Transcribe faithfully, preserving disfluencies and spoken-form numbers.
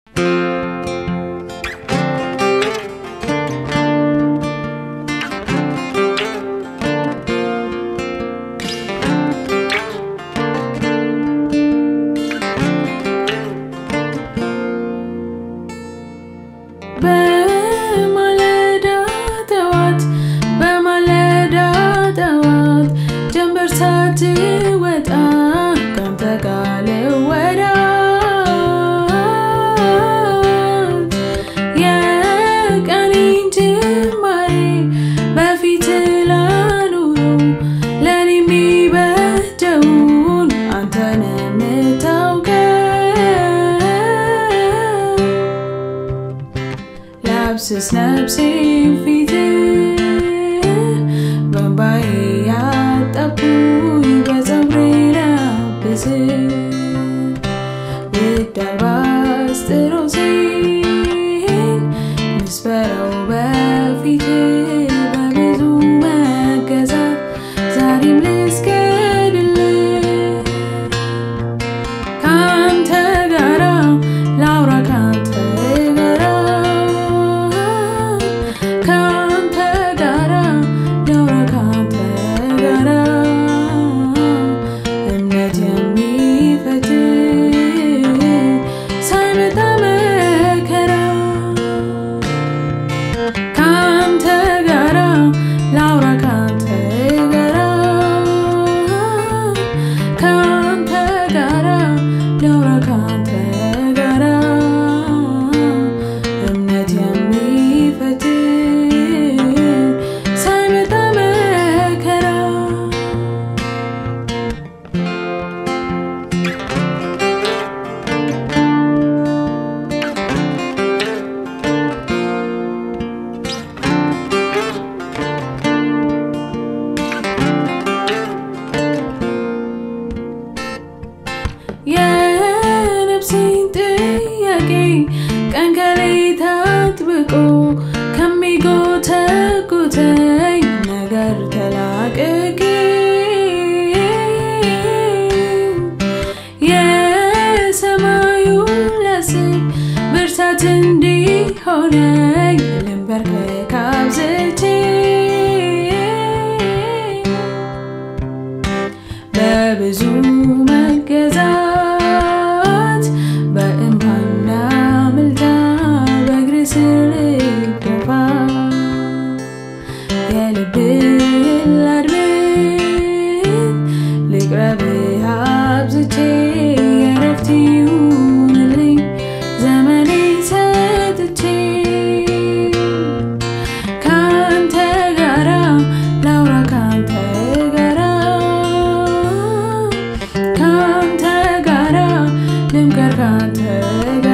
በማለዳ ጠዋት በማለዳ ጠዋት ጀምበር ሳትወጣ ካንተ ጋር ልወዳጅ የቀኔን ጅማሬ በፊትህ ላኑረው ለኔ የሚበጀውን አንተን ምታውቀው ላብስስ ነፍሴን ፊትህ በእንባዬ እያጠብኩህ በጸጉሬ ላብስህ ውድ አልባስጥሮሴን ልስበረው በፊትህ በብዙ መገዛት ዛሬም ልስገድልህ ካንተ ጋራ ላውራ ካንተ ጋራ ካንተ ጋራ ላውራ ካንተ ጋራ እምነት የሚፈትን ሳይመጣ መከራ ካንተ ጋራ ላውራ ካንተ ጋራ ካንተ ጋራ ላውራ ካንተ ጋራ እምነት የሚፈትን ሳይመጣ መከራ የነፍሴን ጥያቄ ቀን ከሌት አጥብቆ ከሚጎተጉተኝ ነገር ተላቅቄ የሰማዩን ላስብ ብርታት እንዲሆነኝ ልንበርከክ አብዝቼ በብዙ መገዛት በእንባና ምልጃ በእግር ስር ልደፋ የልብህን ላድምጥ ልቅረብህ አብዝቼ የዕረፍት ይሁንልኝ ዘመኔን ሰጥቼ ካንተ ጋራ ላውራ ካንተ ጋራ ካንተ ጋራ ልምከር ካንተ